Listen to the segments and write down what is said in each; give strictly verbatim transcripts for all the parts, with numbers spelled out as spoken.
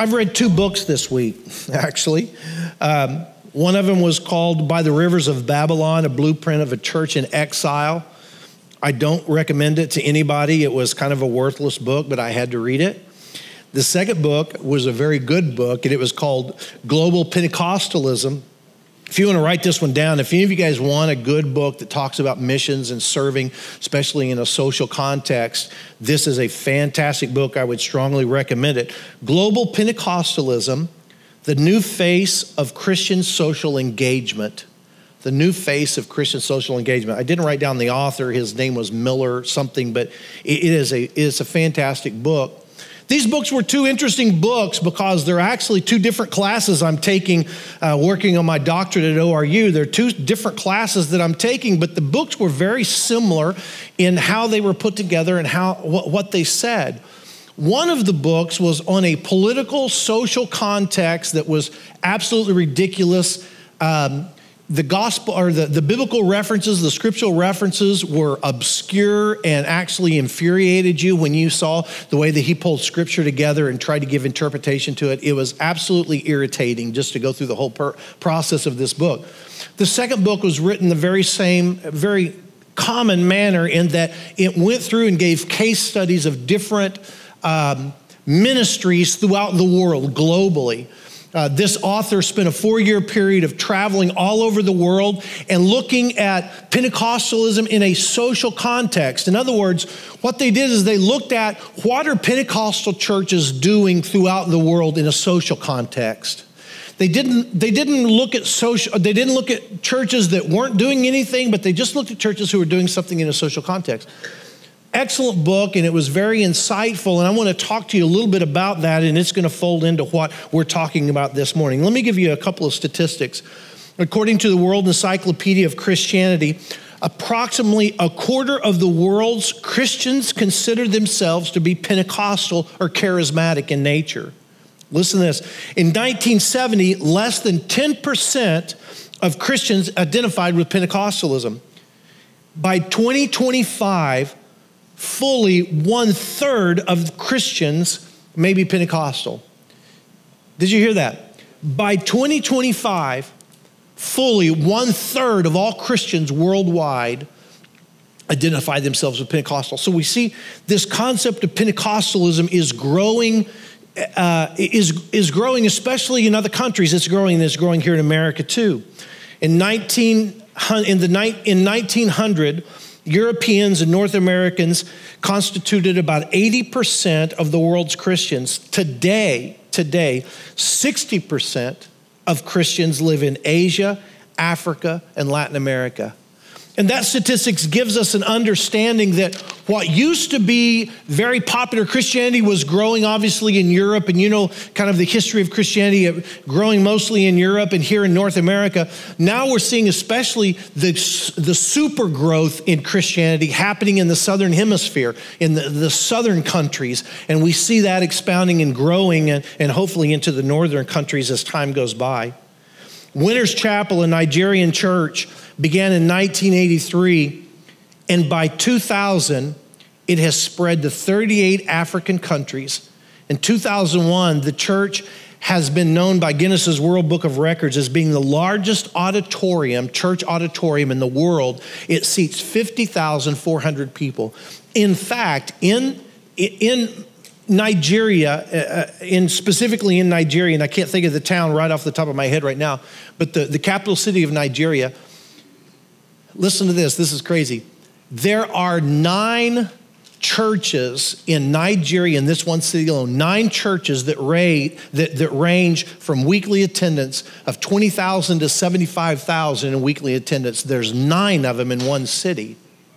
I've read two books this week, actually. Um, one of them was called By the Rivers of Babylon, a blueprint of a church in exile. I don't recommend it to anybody. It was kind of a worthless book, but I had to read it. The second book was a very good book, and it was called Global Pentecostalism. If you want to write this one down, if any of you guys want a good book that talks about missions and serving, especially in a social context, this is a fantastic book. I would strongly recommend it. Global Pentecostalism, the new face of Christian social engagement. The new face of Christian social engagement. I didn't write down the author. His name was Miller something, but it is a, it is a fantastic book. These books were two interesting books because they're actually two different classes I'm taking, uh, working on my doctorate at O R U. They're two different classes that I'm taking, but the books were very similar in how they were put together and how what, what they said. One of the books was on a political, social context that was absolutely ridiculous. Um, The gospel or the, the biblical references, the scriptural references were obscure and actually infuriated you when you saw the way that he pulled scripture together and tried to give interpretation to it. It was absolutely irritating just to go through the whole per- process of this book. The second book was written the very same, very common manner in that it went through and gave case studies of different um, ministries throughout the world globally. Uh, this author spent a four-year period of traveling all over the world and looking at Pentecostalism in a social context. In other words, what they did is they looked at what are Pentecostal churches doing throughout the world in a social context. They didn't, they didn't look at social, they didn't look at churches that weren't doing anything, but they just looked at churches who were doing something in a social context. Excellent book, and it was very insightful, and I want to talk to you a little bit about that, and it's going to fold into what we're talking about this morning. Let me give you a couple of statistics. According to the World Encyclopedia of Christianity, approximately a quarter of the world's Christians consider themselves to be Pentecostal or charismatic in nature. Listen to this. In nineteen seventy, less than ten percent of Christians identified with Pentecostalism. By twenty twenty-five, fully one-third of Christians may be Pentecostal. Did you hear that? By twenty twenty-five, fully one-third of all Christians worldwide identify themselves as Pentecostal. So we see this concept of Pentecostalism is growing, uh, is, is growing especially in other countries. It's growing, and it's growing here in America too. In, nineteen, in, the, in nineteen hundred, Europeans and North Americans constituted about eighty percent of the world's Christians. Today, today, sixty percent of Christians live in Asia, Africa, and Latin America. And that statistics gives us an understanding that what used to be very popular Christianity was growing obviously in Europe, and you know kind of the history of Christianity growing mostly in Europe and here in North America. Now we're seeing especially the, the super growth in Christianity happening in the Southern Hemisphere, in the, the southern countries, and we see that expounding and growing and, and hopefully into the northern countries as time goes by. Winners Chapel, a Nigerian church, began in nineteen eighty-three, and by two thousand, it has spread to thirty-eight African countries. In two thousand one, the church has been known by Guinness's World Book of Records as being the largest auditorium, church auditorium in the world. It seats fifty thousand four hundred people. In fact, in, in Nigeria, uh, in specifically in Nigeria, and I can't think of the town right off the top of my head right now, but the, the capital city of Nigeria, listen to this, this is crazy. There are nine churches in Nigeria, in this one city alone, nine churches that, rate, that, that range from weekly attendance of twenty thousand to seventy-five thousand in weekly attendance. There's nine of them in one city.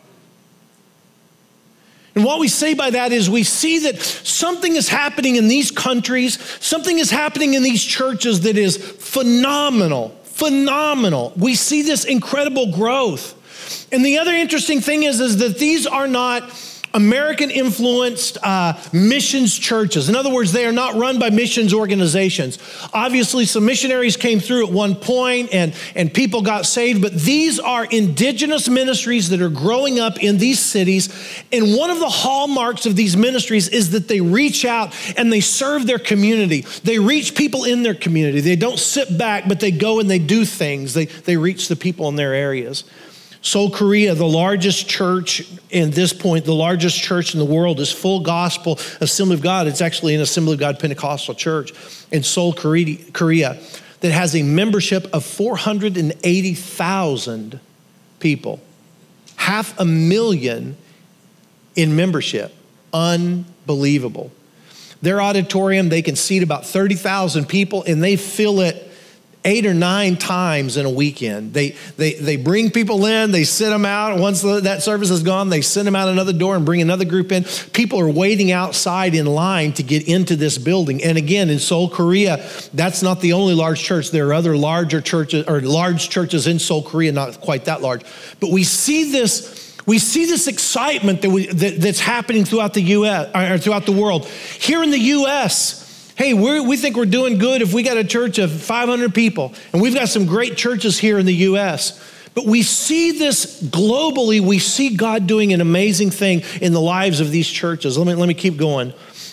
And what we say by that is we see that something is happening in these countries, something is happening in these churches that is phenomenal, phenomenal. We see this incredible growth. And the other interesting thing is, is that these are not American-influenced uh, missions churches. In other words, they are not run by missions organizations. Obviously, some missionaries came through at one point and, and people got saved, but these are indigenous ministries that are growing up in these cities. And one of the hallmarks of these ministries is that they reach out and they serve their community. They reach people in their community. They don't sit back, but they go and they do things. They, they reach the people in their areas. Seoul, Korea, the largest church in this point, the largest church in the world is Full Gospel Assembly of God. It's actually an Assembly of God Pentecostal church in Seoul, Korea, that has a membership of four hundred eighty thousand people. Half a million in membership. Unbelievable. Their auditorium, they can seat about thirty thousand people, and they fill it eight or nine times in a weekend. They, they, they bring people in, they sit them out. Once the, that service is gone, they send them out another door and bring another group in. People are waiting outside in line to get into this building. And again, in Seoul, Korea, that's not the only large church. There are other larger churches, or large churches in Seoul, Korea, not quite that large. But we see this We see this excitement that we, that, that's happening throughout the U S or throughout the world. Here in the U S, hey, we're, we think we're doing good if we got a church of five hundred people, and we've got some great churches here in the U S. But we see this globally. We see God doing an amazing thing in the lives of these churches. Let me, let me keep going.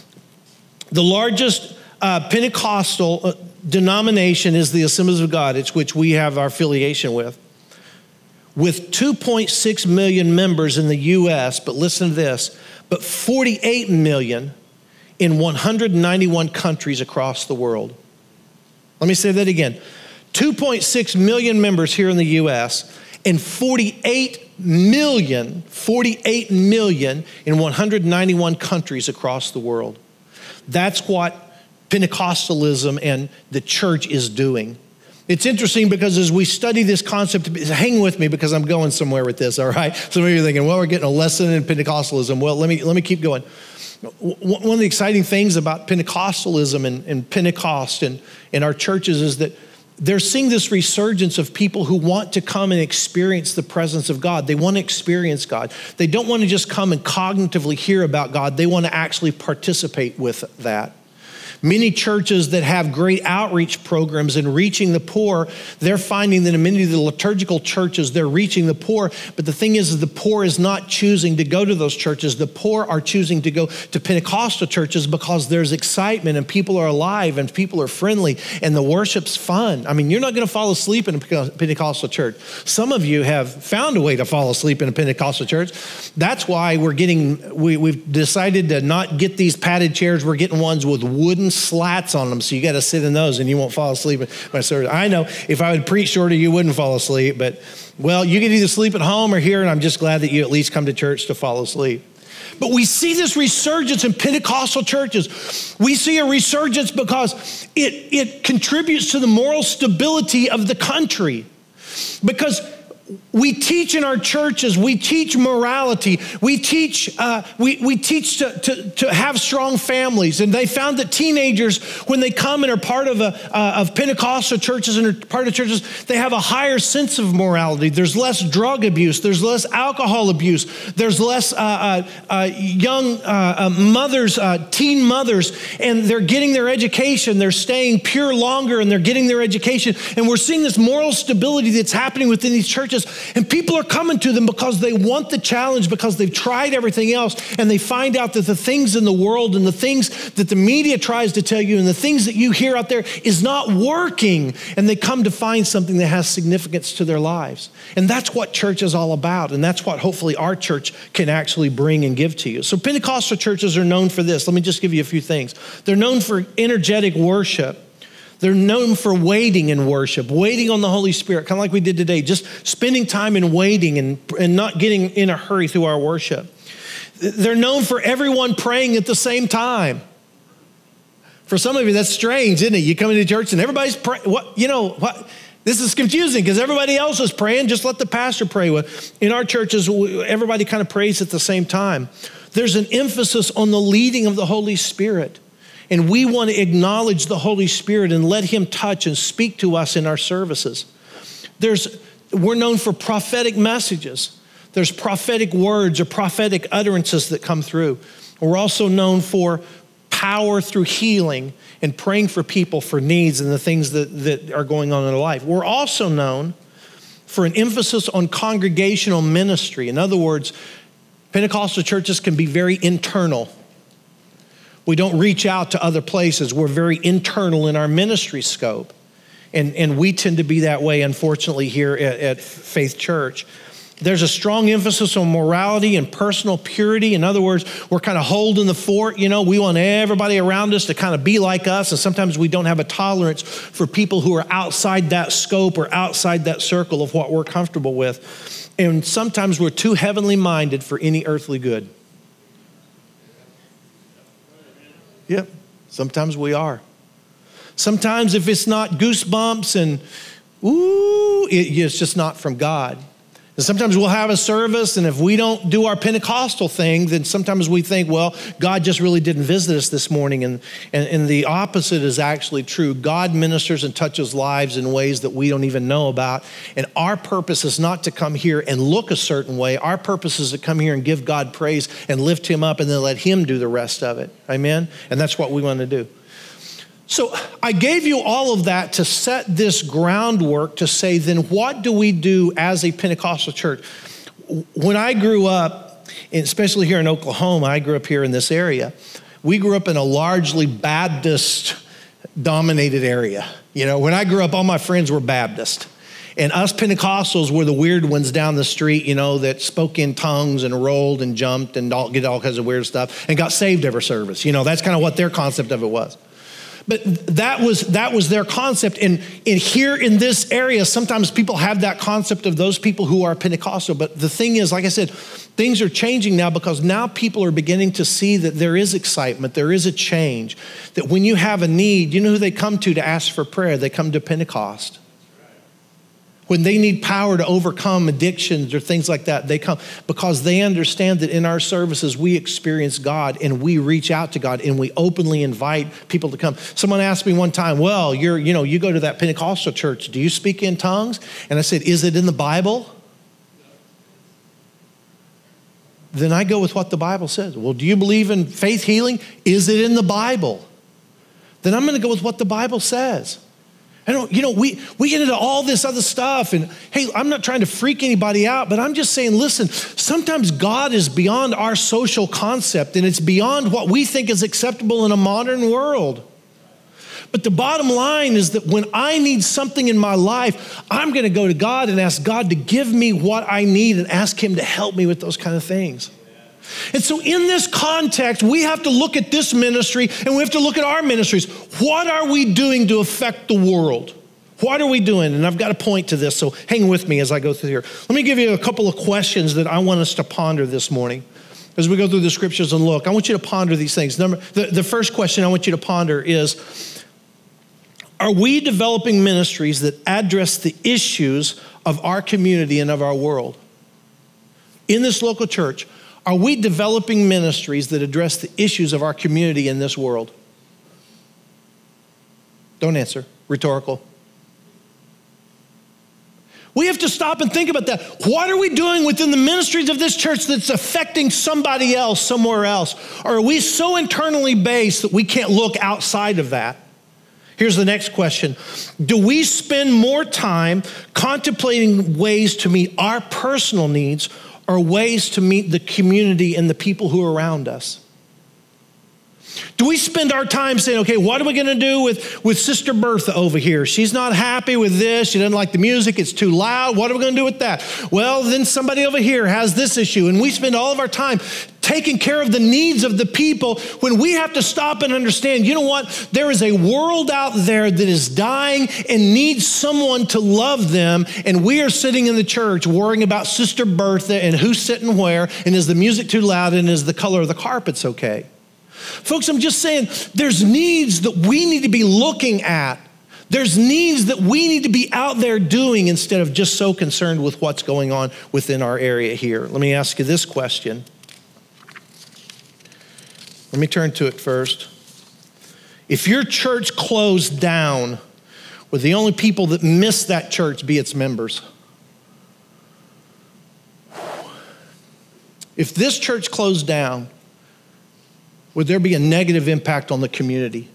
The largest uh, Pentecostal uh, denomination is the Assemblies of God, it's which we have our affiliation with. With two point six million members in the U S, but listen to this, but forty-eight million in one hundred ninety-one countries across the world. Let me say that again. two point six million members here in the U S and forty-eight million, forty-eight million in one hundred ninety-one countries across the world. That's what Pentecostalism and the church is doing. It's interesting because as we study this concept, hang with me because I'm going somewhere with this, all right? Some of you are thinking, well, we're getting a lesson in Pentecostalism. Well, let me, let me keep going. One of the exciting things about Pentecostalism and, and Pentecost and, and our churches is that they're seeing this resurgence of people who want to come and experience the presence of God. They want to experience God. They don't want to just come and cognitively hear about God. They want to actually participate with that. Many churches that have great outreach programs in reaching the poor, they're finding that in many of the liturgical churches, they're reaching the poor. But the thing is, is the poor is not choosing to go to those churches. The poor are choosing to go to Pentecostal churches because there's excitement and people are alive and people are friendly and the worship's fun. I mean, you're not going to fall asleep in a Pentecostal church. Some of you have found a way to fall asleep in a Pentecostal church. That's why we're getting, we, we've decided to not get these padded chairs. We're getting ones with wooden slats on them, so you got to sit in those and you won't fall asleep in my service. I know if I would preach shorter, you wouldn't fall asleep, but well, you could either sleep at home or here, and I'm just glad that you at least come to church to fall asleep. But we see this resurgence in Pentecostal churches. We see a resurgence because it, it contributes to the moral stability of the country. Because we teach in our churches, we teach morality, we teach uh, we, we teach to, to, to have strong families. And they found that teenagers, when they come and are part of, a, uh, of Pentecostal churches and are part of churches, they have a higher sense of morality. There's less drug abuse, there's less alcohol abuse, there's less uh, uh, uh, young uh, uh, mothers, uh, teen mothers, and they're getting their education, they're staying pure longer and they're getting their education. And we're seeing this moral stability that's happening within these churches. And people are coming to them because they want the challenge, because they've tried everything else, and they find out that the things in the world and the things that the media tries to tell you and the things that you hear out there is not working, and they come to find something that has significance to their lives. And that's what church is all about, and that's what hopefully our church can actually bring and give to you. So Pentecostal churches are known for this. Let me just give you a few things. They're known for energetic worship. They're known for waiting in worship, waiting on the Holy Spirit, kind of like we did today, just spending time in waiting and, and not getting in a hurry through our worship. They're known for everyone praying at the same time. For some of you, that's strange, isn't it? You come into church and everybody's praying. What, you know, what? This is confusing because everybody else is praying. Just let the pastor pray. In our churches, everybody kind of prays at the same time. There's an emphasis on the leading of the Holy Spirit. And we want to acknowledge the Holy Spirit and let him touch and speak to us in our services. There's, we're known for prophetic messages. There's prophetic words or prophetic utterances that come through. We're also known for power through healing and praying for people for needs and the things that, that are going on in their life. We're also known for an emphasis on congregational ministry. In other words, Pentecostal churches can be very internal. We don't reach out to other places. We're very internal in our ministry scope. And, and we tend to be that way, unfortunately, here at, at Faith Church. There's a strong emphasis on morality and personal purity. In other words, we're kind of holding the fort. You know, we want everybody around us to kind of be like us. And sometimes we don't have a tolerance for people who are outside that scope or outside that circle of what we're comfortable with. And sometimes we're too heavenly minded for any earthly good. Yep, sometimes we are. Sometimes if it's not goosebumps and, ooh, it, it's just not from God. And sometimes we'll have a service, and if we don't do our Pentecostal thing, then sometimes we think, well, God just really didn't visit us this morning. And, and, and the opposite is actually true. God ministers and touches lives in ways that we don't even know about. And our purpose is not to come here and look a certain way. Our purpose is to come here and give God praise and lift him up and then let him do the rest of it. Amen? And that's what we want to do. So I gave you all of that to set this groundwork to say, then what do we do as a Pentecostal church? When I grew up, especially here in Oklahoma, I grew up here in this area. We grew up in a largely Baptist-dominated area. You know, when I grew up, all my friends were Baptist. And us Pentecostals were the weird ones down the street, you know, that spoke in tongues and rolled and jumped and all, did all kinds of weird stuff and got saved every service. You know, that's kind of what their concept of it was. But that was that was their concept. And, and here in this area, sometimes people have that concept of those people who are Pentecostal. But the thing is, like I said, things are changing now because now people are beginning to see that there is excitement, there is a change. That when you have a need, you know who they come to to ask for prayer? They come to Pentecost. When they need power to overcome addictions or things like that, they come because they understand that in our services, we experience God and we reach out to God and we openly invite people to come. Someone asked me one time, well, you're, you know, you go to that Pentecostal church. Do you speak in tongues? And I said, is it in the Bible? Then I go with what the Bible says. Well, do you believe in faith healing? Is it in the Bible? Then I'm going to go with what the Bible says. I don't, you know, we, we get into all this other stuff and hey, I'm not trying to freak anybody out, but I'm just saying, listen, sometimes God is beyond our social concept and it's beyond what we think is acceptable in a modern world. But the bottom line is that when I need something in my life, I'm going to go to God and ask God to give me what I need and ask him to help me with those kind of things. And so in this context, we have to look at this ministry and we have to look at our ministries. What are we doing to affect the world? What are we doing? And I've got a point to this, so hang with me as I go through here. Let me give you a couple of questions that I want us to ponder this morning. As we go through the scriptures and look, I want you to ponder these things. Number, the, the first question I want you to ponder is, are we developing ministries that address the issues of our community and of our world? In this local church, are we developing ministries that address the issues of our community in this world? Don't answer. Rhetorical. We have to stop and think about that. What are we doing within the ministries of this church that's affecting somebody else somewhere else? Or are we so internally based that we can't look outside of that? Here's the next question. Do we spend more time contemplating ways to meet our personal needs or ways to meet the community and the people who are around us? Do we spend our time saying, okay, what are we going to do with, with Sister Bertha over here? She's not happy with this. She doesn't like the music. It's too loud. What are we going to do with that? Well, then somebody over here has this issue. And we spend all of our time taking care of the needs of the people when we have to stop and understand, you know what? There is a world out there that is dying and needs someone to love them. And we are sitting in the church worrying about Sister Bertha and who's sitting where and is the music too loud and is the color of the carpets okay? Folks, I'm just saying there's needs that we need to be looking at. There's needs that we need to be out there doing instead of just so concerned with what's going on within our area here. Let me ask you this question. Let me turn to it first. If your church closed down, would the only people that miss that church be its members? If this church closed down, would there be a negative impact on the community?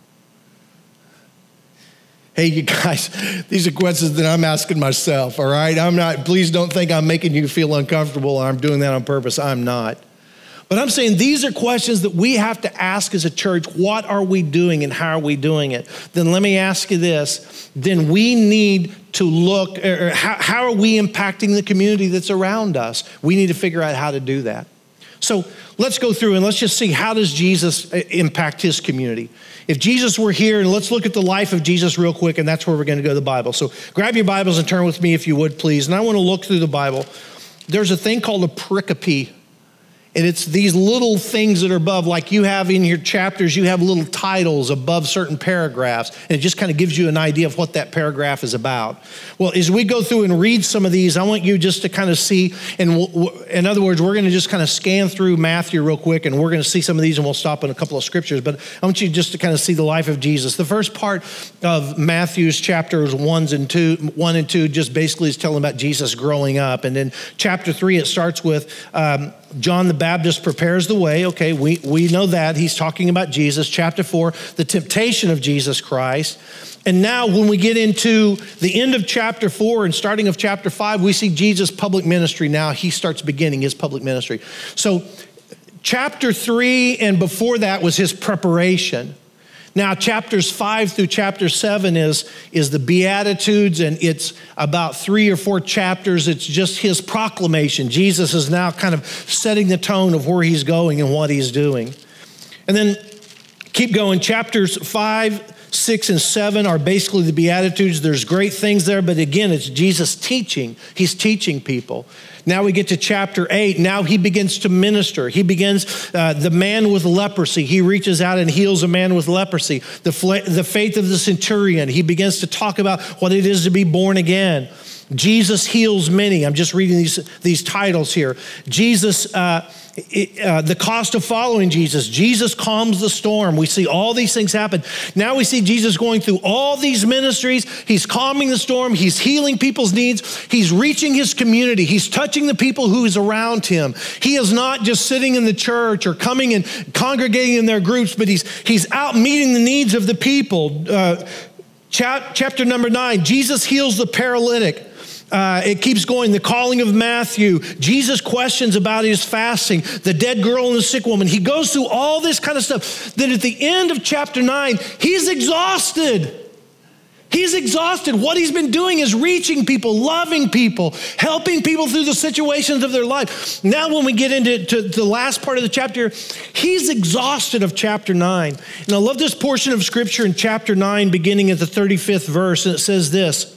Hey, you guys, these are questions that I'm asking myself, all right? I'm not, please don't think I'm making you feel uncomfortable or I'm doing that on purpose. I'm not. But I'm saying these are questions that we have to ask as a church. What are we doing and how are we doing it? Then let me ask you this. Then we need to look, or how, how are we impacting the community that's around us? We need to figure out how to do that. So let's go through and let's just see, how does Jesus impact his community? If Jesus were here, and let's look at the life of Jesus real quick, and that's where we're going to go to the Bible. So grab your Bibles and turn with me if you would, please. And I want to look through the Bible. There's a thing called a pericope. And it's these little things that are above, like you have in your chapters, you have little titles above certain paragraphs, and it just kind of gives you an idea of what that paragraph is about. Well, as we go through and read some of these, I want you just to kind of see, and we'll, in other words, we're going to just kind of scan through Matthew real quick, and we're going to see some of these, and we'll stop in a couple of scriptures, but I want you just to kind of see the life of Jesus. The first part of Matthew's chapters ones and two, one and two just basically is telling about Jesus growing up, and then chapter three, it starts with um, John the Baptist prepares the way. Okay, we, we know that. He's talking about Jesus. Chapter four, the temptation of Jesus Christ. And now when we get into the end of chapter four and starting of chapter five, we see Jesus' public ministry. Now he starts beginning his public ministry. So chapter three and before that was his preparation. Now, chapters five through chapter seven is, is the Beatitudes, and it's about three or four chapters. It's just his proclamation. Jesus is now kind of setting the tone of where he's going and what he's doing. And then keep going. Chapters five, six, and seven are basically the Beatitudes. There's great things there, but again, it's Jesus teaching. He's teaching people. Now we get to chapter eight. Now he begins to minister. He begins, uh, the man with leprosy. He reaches out and heals a man with leprosy. The, fla- the faith of the centurion. He begins to talk about what it is to be born again. Jesus heals many. I'm just reading these, these titles here. Jesus, uh, it, uh, the cost of following Jesus. Jesus calms the storm. We see all these things happen. Now we see Jesus going through all these ministries. He's calming the storm. He's healing people's needs. He's reaching his community. He's touching the people who's around him. He is not just sitting in the church or coming and congregating in their groups, but he's, he's out meeting the needs of the people. Uh, chap, chapter number nine, Jesus heals the paralytic. Uh, it keeps going. The calling of Matthew. Jesus questions about his fasting. The dead girl and the sick woman. He goes through all this kind of stuff. Then at the end of chapter nine, he's exhausted. He's exhausted. What he's been doing is reaching people, loving people, helping people through the situations of their life. Now when we get into to the last part of the chapter, he's exhausted of chapter nine. And I love this portion of scripture in chapter nine, beginning at the thirty-fifth verse, and it says this.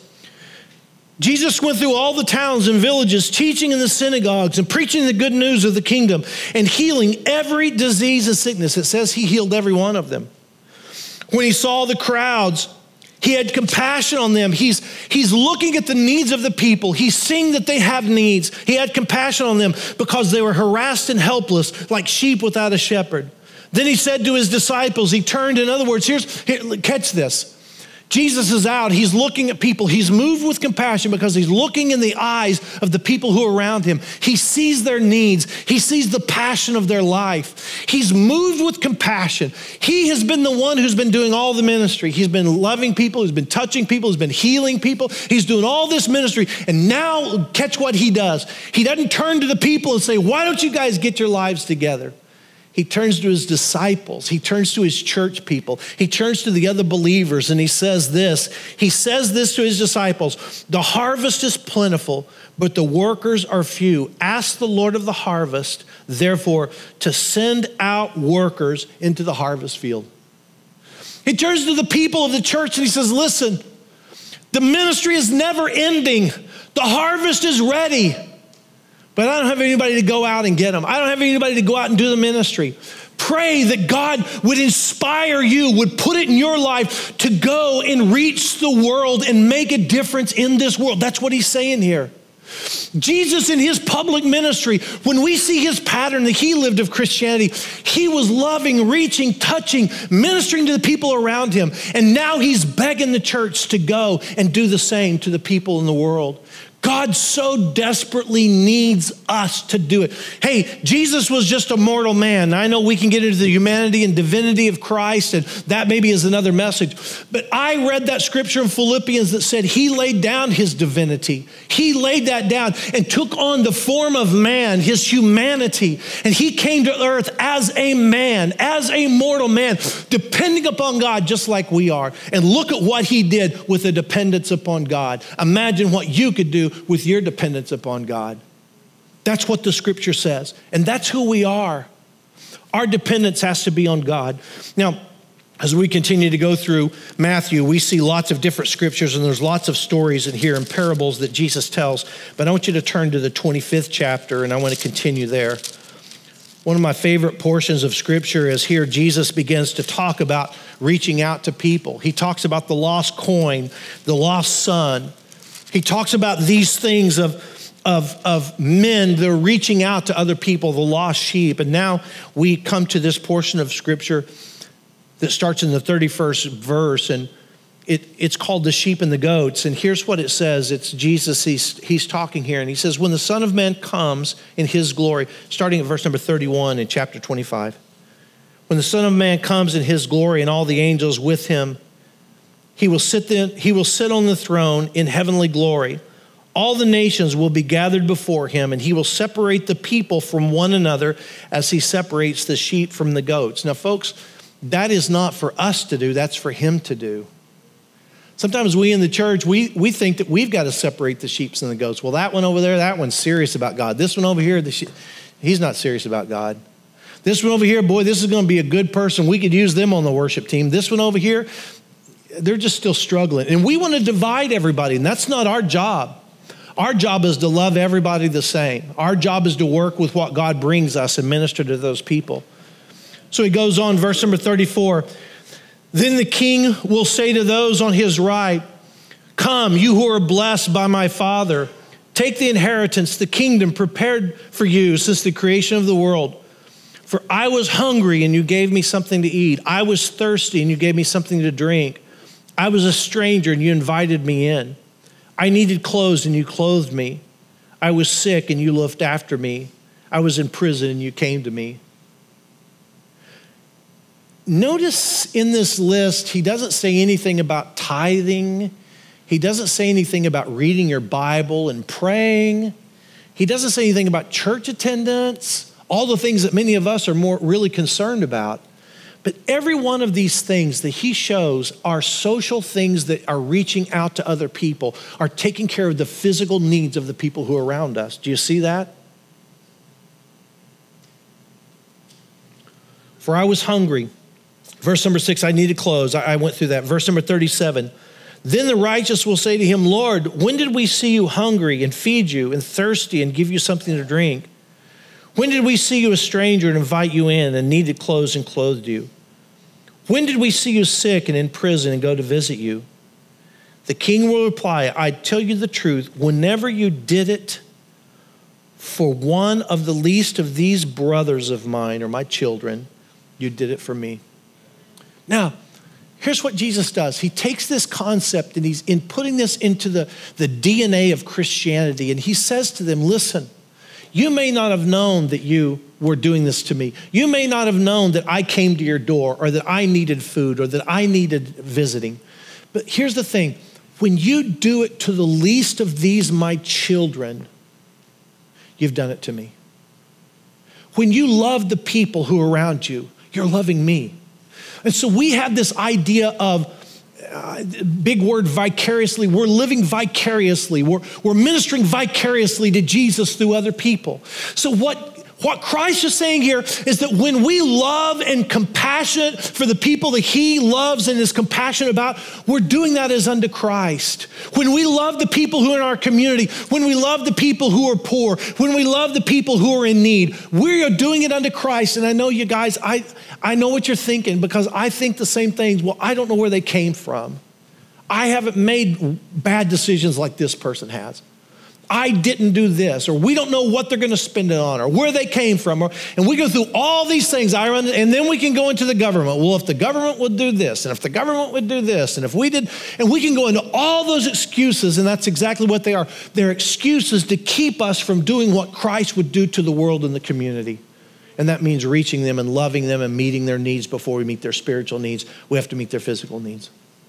Jesus went through all the towns and villages, teaching in the synagogues and preaching the good news of the kingdom and healing every disease and sickness. It says he healed every one of them. When he saw the crowds, he had compassion on them. He's, he's looking at the needs of the people. He's seeing that they have needs. He had compassion on them because they were harassed and helpless like sheep without a shepherd. Then he said to his disciples, he turned, in other words, here's, here, catch this. Jesus is out. He's looking at people. He's moved with compassion because he's looking in the eyes of the people who are around him. He sees their needs. He sees the passion of their life. He's moved with compassion. He has been the one who's been doing all the ministry. He's been loving people. He's been touching people. He's been healing people. He's doing all this ministry. And now catch what he does. He doesn't turn to the people and say, why don't you guys get your lives together? He turns to his disciples. He turns to his church people. He turns to the other believers and he says this. He says this to his disciples. The harvest is plentiful, but the workers are few. Ask the Lord of the harvest, therefore, to send out workers into the harvest field. He turns to the people of the church and he says, listen, the ministry is never ending. The harvest is ready. But I don't have anybody to go out and get them. I don't have anybody to go out and do the ministry. Pray that God would inspire you, would put it in your life to go and reach the world and make a difference in this world. That's what he's saying here. Jesus in his public ministry, when we see his pattern that he lived of Christianity, he was loving, reaching, touching, ministering to the people around him. And now he's begging the church to go and do the same to the people in the world. God so desperately needs us to do it. Hey, Jesus was just a mortal man. I know we can get into the humanity and divinity of Christ, and that maybe is another message. But I read that scripture in Philippians that said he laid down his divinity. He laid that down and took on the form of man, his humanity. And he came to earth as a man, as a mortal man, depending upon God just like we are. And look at what he did with the dependence upon God. Imagine what you could do with your dependence upon God. That's what the scripture says. And that's who we are. Our dependence has to be on God. Now, as we continue to go through Matthew, we see lots of different scriptures, and there's lots of stories in here and parables that Jesus tells. But I want you to turn to the twenty-fifth chapter, and I want to continue there. One of my favorite portions of scripture is here Jesus begins to talk about reaching out to people. He talks about the lost coin, the lost son. He talks about these things of, of, of men that are reaching out to other people, the lost sheep. And now we come to this portion of scripture that starts in the thirty-first verse, and it, it's called the sheep and the goats. And here's what it says. It's Jesus, he's, he's talking here, and he says, when the Son of Man comes in his glory, starting at verse number thirty-one in chapter twenty-five. When the Son of Man comes in his glory and all the angels with him, he will sit then, he will sit on the throne in heavenly glory. All the nations will be gathered before him, and he will separate the people from one another as he separates the sheep from the goats. Now, folks, that is not for us to do. That's for him to do. Sometimes we in the church, we, we think that we've got to separate the sheep and the goats. Well, that one over there, that one's serious about God. This one over here, the sheep, he's not serious about God. This one over here, boy, this is going to be a good person. We could use them on the worship team. This one over here, they're just still struggling. And we want to divide everybody, and that's not our job. Our job is to love everybody the same. Our job is to work with what God brings us and minister to those people. So he goes on, verse number thirty-four. Then the king will say to those on his right, come, you who are blessed by my Father, take the inheritance, the kingdom prepared for you since the creation of the world. For I was hungry and you gave me something to eat. I was thirsty and you gave me something to drink. I was a stranger and you invited me in. I needed clothes and you clothed me. I was sick and you looked after me. I was in prison and you came to me. Notice in this list, he doesn't say anything about tithing. He doesn't say anything about reading your Bible and praying. He doesn't say anything about church attendance, all the things that many of us are more really concerned about. But every one of these things that he shows are social things that are reaching out to other people, are taking care of the physical needs of the people who are around us. Do you see that? For I was hungry. Verse number six, I needed clothes. I went through that. Verse number thirty-seven, then the righteous will say to him, Lord, when did we see you hungry and feed you, and thirsty and give you something to drink? When did we see you a stranger and invite you in, and needed clothes and clothed you? When did we see you sick and in prison and go to visit you? The king will reply, I tell you the truth, whenever you did it for one of the least of these brothers of mine or my children, you did it for me. Now, here's what Jesus does. He takes this concept and he's in putting this into the, the D N A of Christianity. And he says to them, listen, you may not have known that you were doing this to me. You may not have known that I came to your door or that I needed food or that I needed visiting. But here's the thing. When you do it to the least of these, my children, you've done it to me. When you love the people who are around you, you're loving me. And so we have this idea of, uh, big word, vicariously. We're living vicariously. We're, we're ministering vicariously to Jesus through other people. So what, what Christ is saying here is that when we love and compassionate for the people that he loves and is compassionate about, we're doing that as unto Christ. When we love the people who are in our community, when we love the people who are poor, when we love the people who are in need, we are doing it unto Christ. And I know you guys, I, I know what you're thinking because I think the same things. Well, I don't know where they came from. I haven't made bad decisions like this person has. I didn't do this, or we don't know what they're going to spend it on, or where they came from. Or, and we go through all these things, I run, and then we can go into the government. Well, if the government would do this, and if the government would do this, and if we did, and we can go into all those excuses, and that's exactly what they are. They're excuses to keep us from doing what Christ would do to the world and the community. And that means reaching them and loving them and meeting their needs before we meet their spiritual needs. We have to meet their physical needs.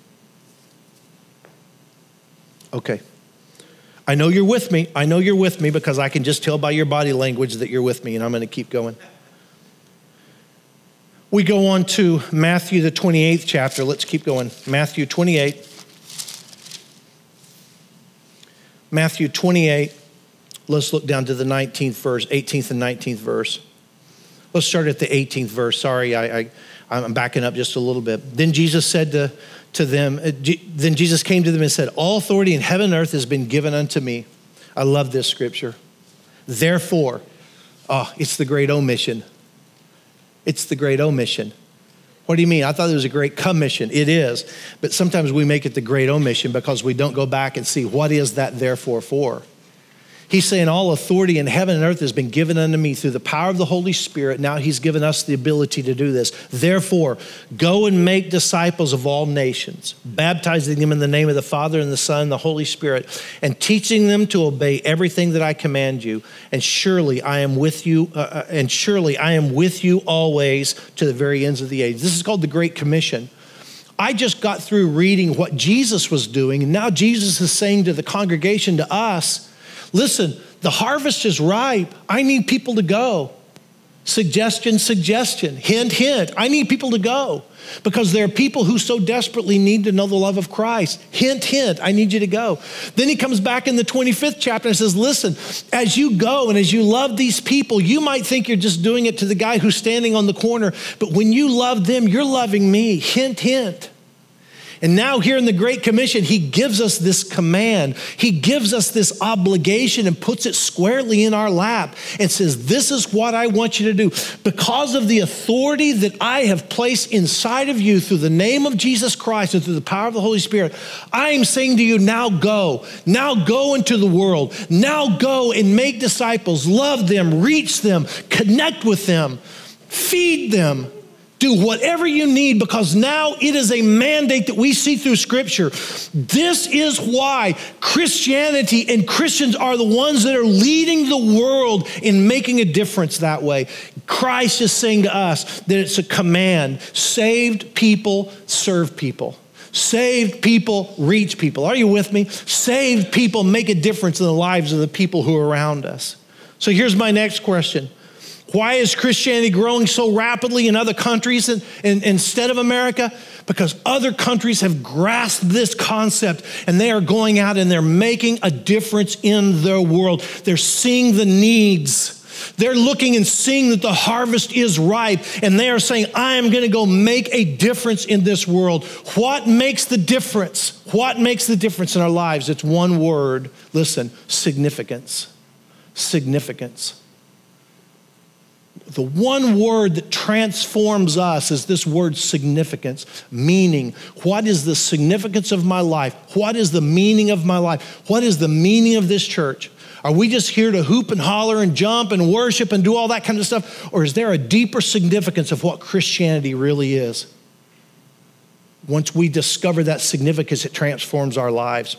Okay. I know you're with me. I know you're with me because I can just tell by your body language that you're with me, and I'm going to keep going. We go on to Matthew, the twenty-eighth chapter. Let's keep going. Matthew twenty-eight. Matthew twenty-eight. Let's look down to the nineteenth verse, eighteenth and nineteenth verse. Let's start at the eighteenth verse. Sorry, I, I, I'm backing up just a little bit. Then Jesus said to to them, then Jesus came to them and said, all authority in heaven and earth has been given unto me. I love this scripture. Therefore, oh, it's the great omission. It's the great omission. What do you mean? I thought it was a great commission. It is, but sometimes we make it the great omission because we don't go back and see what is that therefore for. He's saying all authority in heaven and earth has been given unto me through the power of the Holy Spirit. Now he's given us the ability to do this. Therefore, go and make disciples of all nations, baptizing them in the name of the Father and the Son and the Holy Spirit, and teaching them to obey everything that I command you. And surely I am with you, uh, and surely I am with you always to the very ends of the age. This is called the Great Commission. I just got through reading what Jesus was doing, and now Jesus is saying to the congregation, to us, listen, the harvest is ripe. I need people to go. Suggestion, suggestion, hint, hint. I need people to go because there are people who so desperately need to know the love of Christ. Hint, hint, I need you to go. Then he comes back in the twenty-fifth chapter and says, listen, as you go and as you love these people, you might think you're just doing it to the guy who's standing on the corner, but when you love them, you're loving me. Hint, hint. And now here in the Great Commission, he gives us this command. He gives us this obligation and puts it squarely in our lap and says, this is what I want you to do. Because of the authority that I have placed inside of you through the name of Jesus Christ and through the power of the Holy Spirit, I am saying to you, now go. Now go into the world. Now go and make disciples. Love them, reach them, connect with them, feed them. Do whatever you need because now it is a mandate that we see through Scripture. This is why Christianity and Christians are the ones that are leading the world in making a difference that way. Christ is saying to us that it's a command. Saved people serve people. Saved people reach people. Are you with me? Saved people make a difference in the lives of the people who are around us. So here's my next question. Why is Christianity growing so rapidly in other countries in, in, instead of America? Because other countries have grasped this concept and they are going out and they're making a difference in their world. They're seeing the needs. They're looking and seeing that the harvest is ripe and they are saying, I am going to go make a difference in this world. What makes the difference? What makes the difference in our lives? It's one word. Listen, significance. Significance. The one word that transforms us is this word significance, meaning. What is the significance of my life? What is the meaning of my life? What is the meaning of this church? Are we just here to hoop and holler and jump and worship and do all that kind of stuff? Or is there a deeper significance of what Christianity really is? Once we discover that significance, it transforms our lives.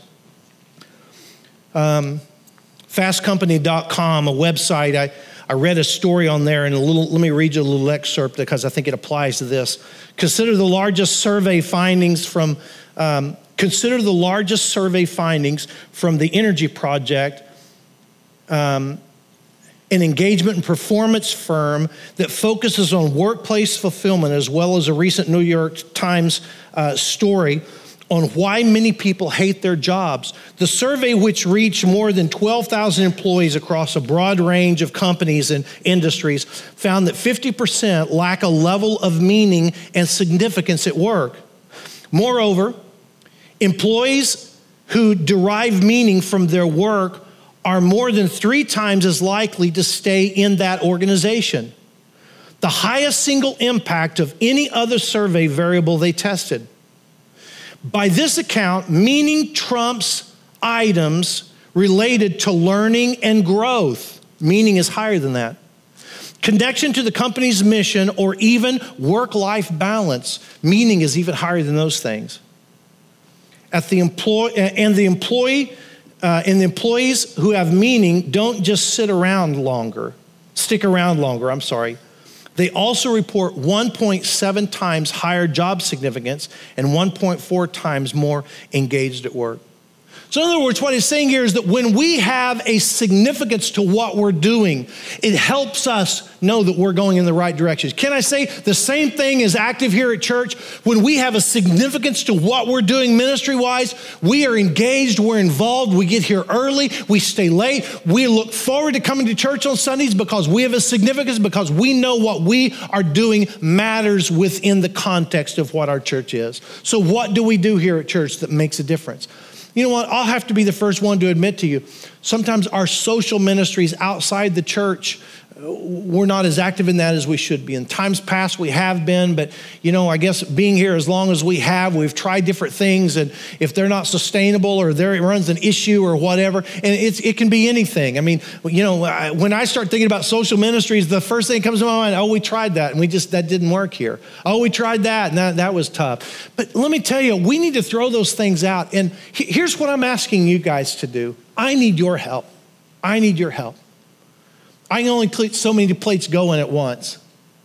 Um, fast company dot com, a website, I I read a story on there and a little, let me read you a little excerpt because I think it applies to this. Consider the largest survey findings from, um, consider the largest survey findings from the Energy Project, um, an engagement and performance firm that focuses on workplace fulfillment, as well as a recent New York Times uh, story on why many people hate their jobs. The survey, which reached more than twelve thousand employees across a broad range of companies and industries, found that fifty percent lack a level of meaning and significance at work. Moreover, employees who derive meaning from their work are more than three times as likely to stay in that organization. The highest single impact of any other survey variable they tested. By this account, meaning trumps items related to learning and growth. Meaning is higher than that. Connection to the company's mission or even work-life balance. Meaning is even higher than those things. At the employ and the employee uh, and the employees who have meaning don't just sit around longer, stick around longer, I'm sorry. They also report one point seven times higher job significance and one point four times more engaged at work. So in other words, what he's saying here is that when we have a significance to what we're doing, it helps us know that we're going in the right direction. Can I say the same thing is active here at church? When we have a significance to what we're doing ministry-wise, we are engaged, we're involved, we get here early, we stay late, we look forward to coming to church on Sundays because we have a significance, because we know what we are doing matters within the context of what our church is. So what do we do here at church that makes a difference? You know what? I'll have to be the first one to admit to you, sometimes our social ministries outside the church, we're not as active in that as we should be. In times past, we have been, but you know, I guess being here as long as we have, we've tried different things, and if they're not sustainable or there runs an issue or whatever, and it's, it can be anything. I mean, you know, when I start thinking about social ministries, the first thing that comes to my mind, oh, we tried that, and we just, that didn't work here. Oh, we tried that, and that, that was tough. But let me tell you, we need to throw those things out, and here's what I'm asking you guys to do. I need your help. I need your help. I can only keep so many plates going at once.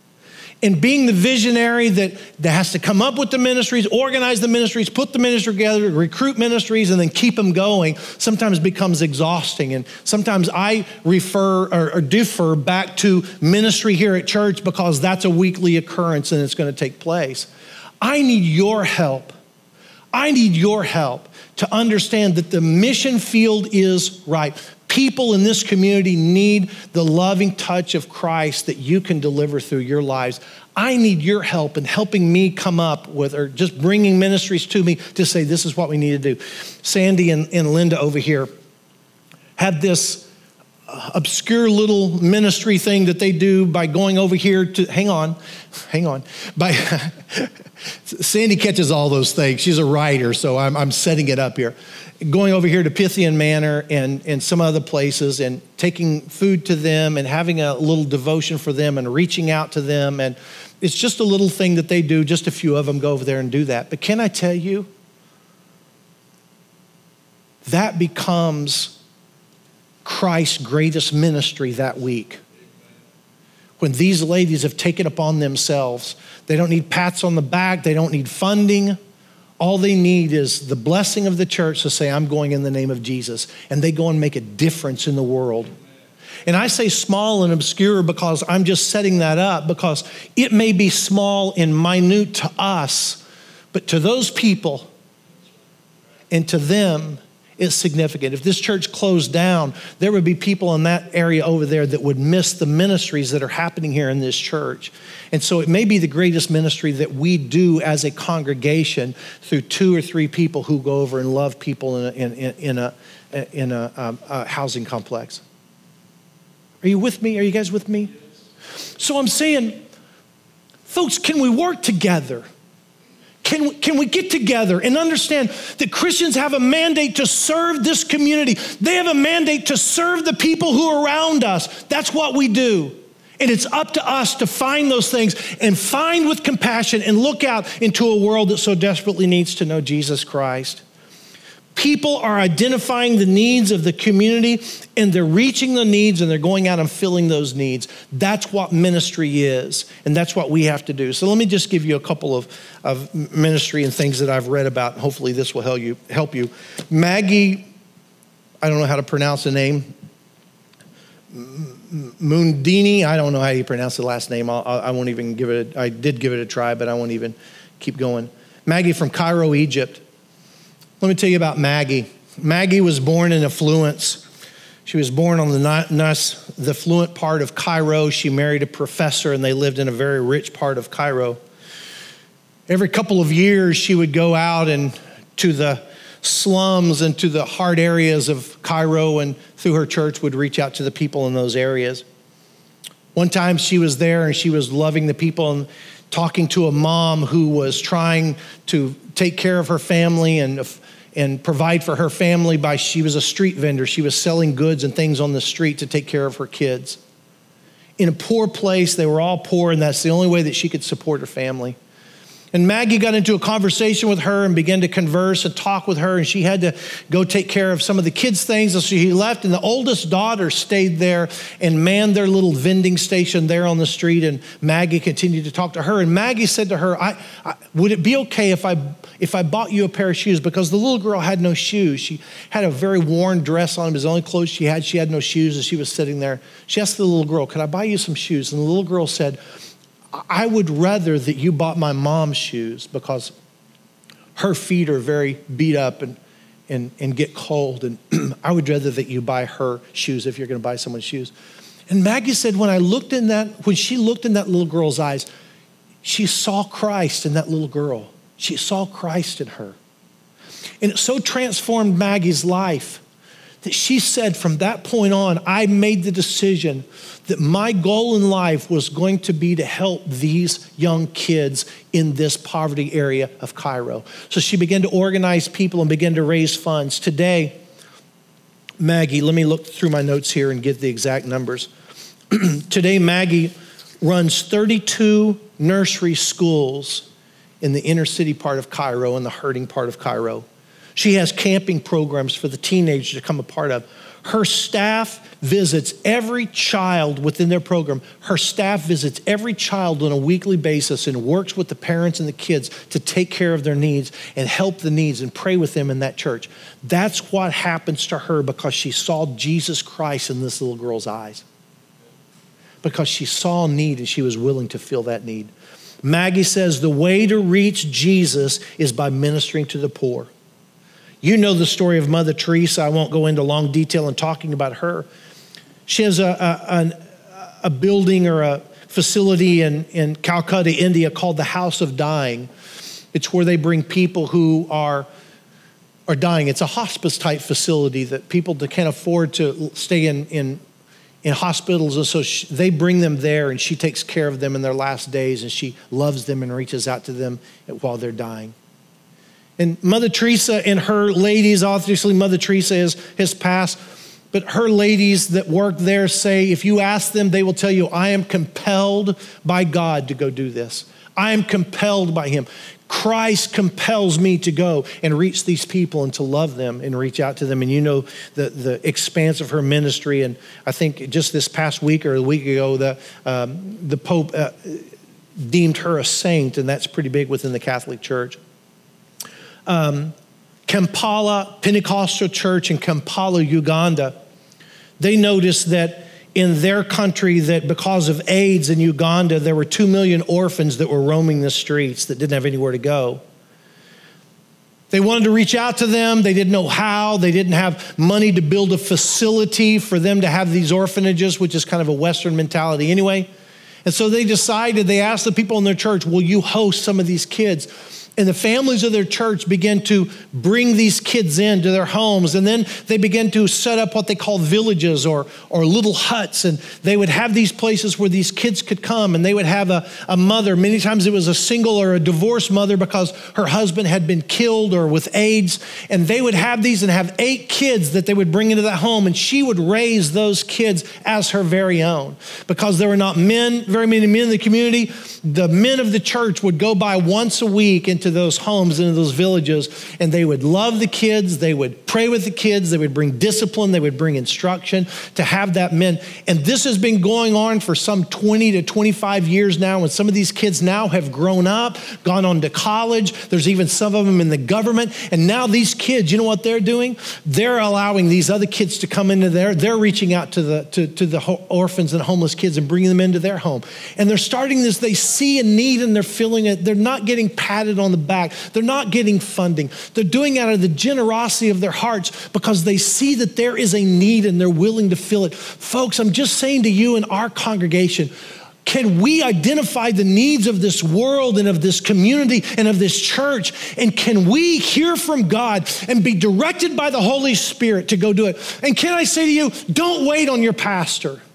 And being the visionary that, that has to come up with the ministries, organize the ministries, put the ministry together, recruit ministries, and then keep them going, sometimes becomes exhausting. And sometimes I refer or, or defer back to ministry here at church because that's a weekly occurrence and it's going to take place. I need your help. I need your help to understand that the mission field is right. People in this community need the loving touch of Christ that you can deliver through your lives. I need your help in helping me come up with, or just bringing ministries to me to say, this is what we need to do. Sandy and, and Linda over here had this obscure little ministry thing that they do by going over here to, hang on, hang on. By Sandy catches all those things. She's a writer, so I'm, I'm setting it up here. Going over here to Pythian Manor and, and some other places and taking food to them and having a little devotion for them and reaching out to them. And it's just a little thing that they do. Just a few of them go over there and do that. But can I tell you, that becomes Christ's greatest ministry that week. When these ladies have taken upon themselves, they don't need pats on the back, they don't need funding. All they need is the blessing of the church to say, I'm going in the name of Jesus. And they go and make a difference in the world. And I say small and obscure because I'm just setting that up, because it may be small and minute to us, but to those people and to them, it's significant. If this church closed down, there would be people in that area over there that would miss the ministries that are happening here in this church. And so it may be the greatest ministry that we do as a congregation through two or three people who go over and love people in a, in, in a, in a, um, a housing complex. Are you with me? Are you guys with me? So I'm saying, folks, can we work together? Can we, can we get together and understand that Christians have a mandate to serve this community? They have a mandate to serve the people who are around us. That's what we do. And it's up to us to find those things and find with compassion and look out into a world that so desperately needs to know Jesus Christ. People are identifying the needs of the community, and they're reaching the needs, and they're going out and filling those needs. That's what ministry is, and that's what we have to do. So let me just give you a couple of, of ministry and things that I've read about. Hopefully this will help you. Help you. Maggie, I don't know how to pronounce the name. Mundini, I don't know how you pronounce the last name. I'll, I won't even give it, a, I did give it a try, but I won't even keep going. Maggie from Cairo, Egypt. Let me tell you about Maggie. Maggie was born in affluence. She was born on the, the affluent part of Cairo. She married a professor, and they lived in a very rich part of Cairo. Every couple of years, she would go out and to the slums and to the hard areas of Cairo, and through her church would reach out to the people in those areas. One time she was there and she was loving the people and talking to a mom who was trying to take care of her family and and provide for her family by, she was a street vendor. She was selling goods and things on the street to take care of her kids. In a poor place, they were all poor, and that's the only way that she could support her family. And Maggie got into a conversation with her and began to converse and talk with her, and she had to go take care of some of the kids' things. So she left, and the oldest daughter stayed there and manned their little vending station there on the street, and Maggie continued to talk to her. And Maggie said to her, I, I, would it be okay if I, if I bought you a pair of shoes? Because the little girl had no shoes. She had a very worn dress on. It was the only clothes she had. She had no shoes, and she was sitting there. She asked the little girl, could I buy you some shoes? And the little girl said, I would rather that you bought my mom's shoes because her feet are very beat up and, and, and get cold. And I would rather that you buy her shoes if you're going to buy someone's shoes. And Maggie said, when I looked in that, when she looked in that little girl's eyes, she saw Christ in that little girl. She saw Christ in her. And it so transformed Maggie's life that she said from that point on, I made the decision that my goal in life was going to be to help these young kids in this poverty area of Cairo. So she began to organize people and began to raise funds. Today, Maggie, let me look through my notes here and get the exact numbers. Today, Maggie runs thirty-two nursery schools in the inner city part of Cairo and the hurting part of Cairo. She has camping programs for the teenagers to come a part of. Her staff visits every child within their program. Her staff visits every child on a weekly basis and works with the parents and the kids to take care of their needs and help the needs and pray with them in that church. That's what happens to her because she saw Jesus Christ in this little girl's eyes. Because she saw a need and she was willing to fill that need. Maggie says the way to reach Jesus is by ministering to the poor. You know the story of Mother Teresa. I won't go into long detail in talking about her. She has a, a, a building or a facility in, in Calcutta, India called the House of Dying. It's where they bring people who are, are dying. It's a hospice type facility that people that can't afford to stay in, in, in hospitals. And so she, they bring them there and she takes care of them in their last days and she loves them and reaches out to them while they're dying. And Mother Teresa and her ladies, obviously Mother Teresa is, has passed, but her ladies that work there say, if you ask them, they will tell you, I am compelled by God to go do this. I am compelled by him. Christ compels me to go and reach these people and to love them and reach out to them. And you know the, the expanse of her ministry. And I think just this past week or a week ago, the, um, the Pope uh, deemed her a saint, and that's pretty big within the Catholic Church. Um, Kampala Pentecostal Church in Kampala, Uganda, they noticed that in their country that because of AIDS in Uganda, there were two million orphans that were roaming the streets that didn't have anywhere to go. They wanted to reach out to them. They didn't know how. They didn't have money to build a facility for them to have these orphanages, which is kind of a Western mentality anyway. And so they decided, they asked the people in their church, will you host some of these kids? And the families of their church began to bring these kids into their homes. And then they began to set up what they call villages or, or little huts. And they would have these places where these kids could come. And they would have a, a mother. Many times it was a single or a divorced mother because her husband had been killed or with AIDS. And they would have these and have eight kids that they would bring into that home. And she would raise those kids as her very own. Because there were not men, very many men in the community, the men of the church would go by once a week into those homes, into those villages, and they would love the kids, they would pray with the kids, they would bring discipline, they would bring instruction to have that men. And this has been going on for some twenty to twenty-five years now, and some of these kids now have grown up, gone on to college. There's even some of them in the government, and now these kids, you know what they're doing? They're allowing these other kids to come into there. They're reaching out to the to, to the orphans and homeless kids and bringing them into their home. And they're starting this, they see a need and they're filling it. They're not getting patted on the back. They're not getting funding. They're doing it out of the generosity of their hearts because they see that there is a need and they're willing to fill it. Folks, I'm just saying to you in our congregation, can we identify the needs of this world and of this community and of this church? And can we hear from God and be directed by the Holy Spirit to go do it? And can I say to you, don't wait on your pastor.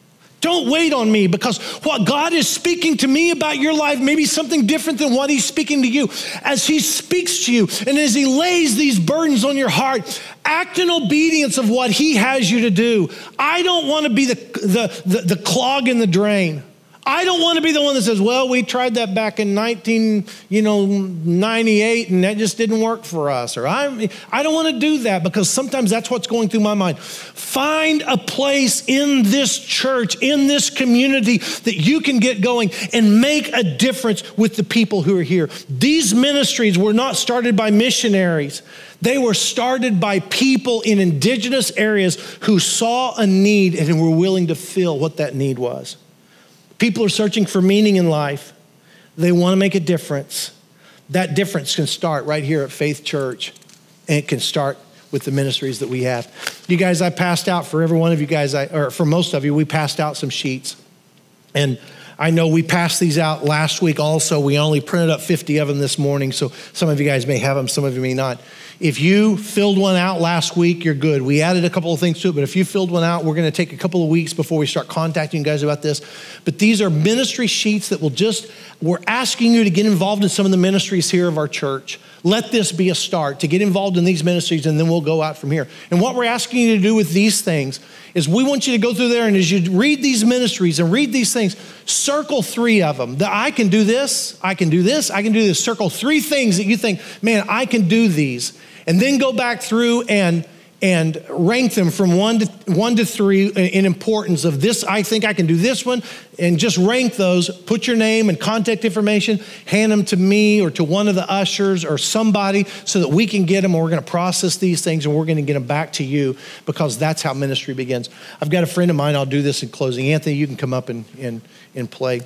Don't wait on me, because what God is speaking to me about your life may be something different than what he's speaking to you. As he speaks to you and as he lays these burdens on your heart, act in obedience of what he has you to do. I don't want to be the, the, the, the clog in the drain. I don't want to be the one that says, well, we tried that back in nineteen, you know, ninety-eight and that just didn't work for us. Or I, I don't want to do that, because sometimes that's what's going through my mind. Find a place in this church, in this community, that you can get going and make a difference with the people who are here. These ministries were not started by missionaries. They were started by people in indigenous areas who saw a need and were willing to fill what that need was. People are searching for meaning in life. They want to make a difference. That difference can start right here at Faith Church, and it can start with the ministries that we have. You guys, I passed out for every one of you guys, I, or for most of you, we passed out some sheets. And I know we passed these out last week also. We only printed up fifty of them this morning, so some of you guys may have them, some of you may not. If you filled one out last week, you're good. We added a couple of things to it, but if you filled one out, we're going to take a couple of weeks before we start contacting you guys about this. But these are ministry sheets that will just, we're asking you to get involved in some of the ministries here of our church. Let this be a start to get involved in these ministries, and then we'll go out from here. And what we're asking you to do with these things is we want you to go through there, and as you read these ministries and read these things, circle three of them. The, I can do this, I can do this, I can do this. Circle three things that you think, man, I can do these. And then go back through and, and rank them from one to, one to three in importance of this. I think I can do this one, and just rank those. Put your name and contact information, hand them to me or to one of the ushers or somebody so that we can get them, and we're going to process these things and we're going to get them back to you, because that's how ministry begins. I've got a friend of mine, I'll do this in closing. Anthony, you can come up and, and, and play.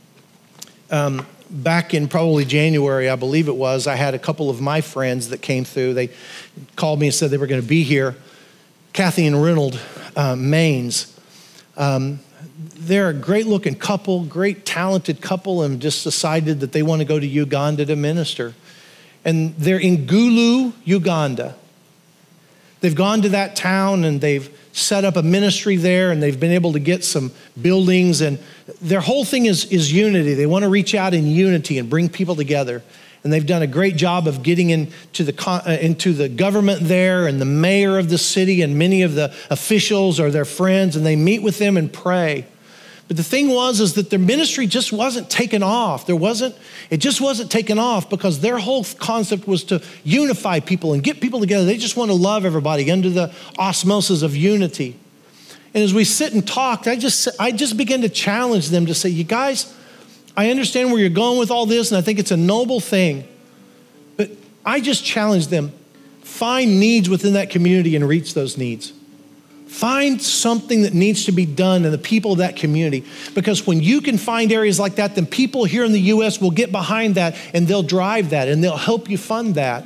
Um, Back in probably January, I believe it was, I had a couple of my friends that came through. They called me and said they were going to be here. Kathy and Reynold uh, Maines. Um, they're a great looking couple, great talented couple, and just decided that they want to go to Uganda to minister. And they're in Gulu, Uganda. They've gone to that town and they've set up a ministry there, and they've been able to get some buildings, and their whole thing is, is unity. They want to reach out in unity and bring people together. And they've done a great job of getting into the, uh, into the government there, and the mayor of the city and many of the officials are their friends, and they meet with them and pray. But the thing was is that their ministry just wasn't taken off. There wasn't, it just wasn't taken off because their whole concept was to unify people and get people together. They just want to love everybody under the osmosis of unity. And as we sit and talk, I just, I just began to challenge them to say, you guys, I understand where you're going with all this, and I think it's a noble thing. But I just challenge them, find needs within that community and reach those needs. Find something that needs to be done in the people of that community. Because when you can find areas like that, then people here in the U S will get behind that, and they'll drive that, and they'll help you fund that.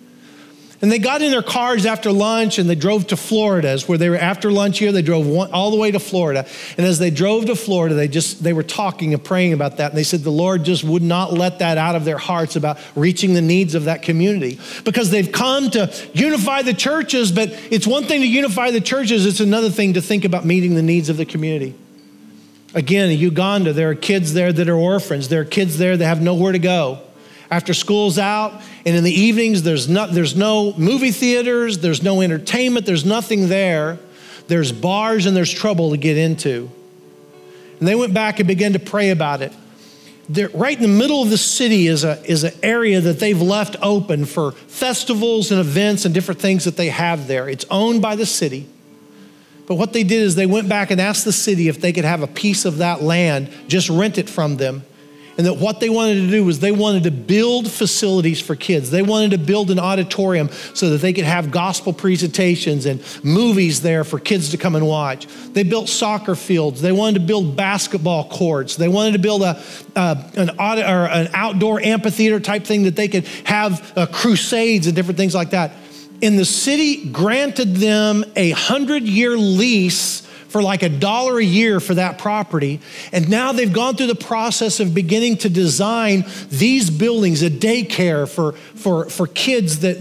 And they got in their cars after lunch and they drove to Florida. As where they were after lunch here, they drove one, all the way to Florida. And as they drove to Florida, they just, they were talking and praying about that. And they said the Lord just would not let that out of their hearts about reaching the needs of that community. Because they've come to unify the churches, but it's one thing to unify the churches. It's another thing to think about meeting the needs of the community. Again, in Uganda, there are kids there that are orphans. There are kids there that have nowhere to go. After school's out, and in the evenings, there's no, there's no movie theaters, there's no entertainment, there's nothing there. There's bars and there's trouble to get into. And they went back and began to pray about it. They're, right in the middle of the city is a is an area that they've left open for festivals and events and different things that they have there. It's owned by the city. But what they did is they went back and asked the city if they could have a piece of that land, just rent it from them. And that what they wanted to do was they wanted to build facilities for kids. They wanted to build an auditorium so that they could have gospel presentations and movies there for kids to come and watch. They built soccer fields. They wanted to build basketball courts. They wanted to build a, uh, an, audit, or an outdoor amphitheater type thing that they could have uh, crusades and different things like that. And the city granted them a hundred-year lease for like a dollar a year for that property. And now they've gone through the process of beginning to design these buildings, a daycare for, for, for kids that, that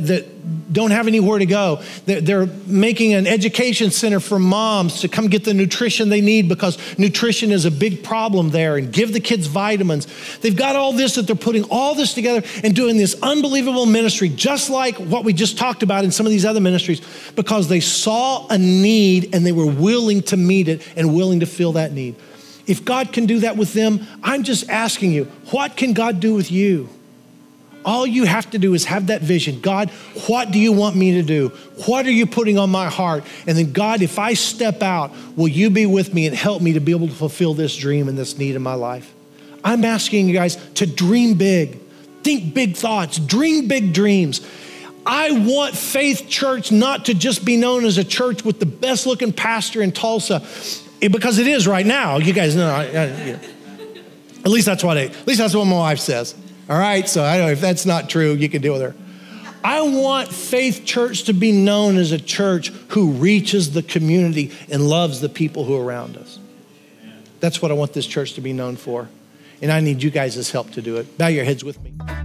don't have anywhere to go. They're, they're making an education center for moms to come get the nutrition they need because nutrition is a big problem there, and give the kids vitamins. They've got all this that they're putting all this together and doing this unbelievable ministry, just like what we just talked about in some of these other ministries, because they saw a need and they were willing to meet it and willing to fill that need. If God can do that with them, I'm just asking you, what can God do with you? All you have to do is have that vision. God, what do you want me to do? What are you putting on my heart? And then God, if I step out, will you be with me and help me to be able to fulfill this dream and this need in my life? I'm asking you guys to dream big. Think big thoughts, dream big dreams. I want Faith Church not to just be known as a church with the best looking pastor in Tulsa, because it is right now. You guys know, I, I, you know. At least that's what I, at least that's what my wife says. All right, so I don't know if that's not true, you can deal with her. I want Faith Church to be known as a church who reaches the community and loves the people who are around us. That's what I want this church to be known for. And I need you guys' help to do it. Bow your heads with me.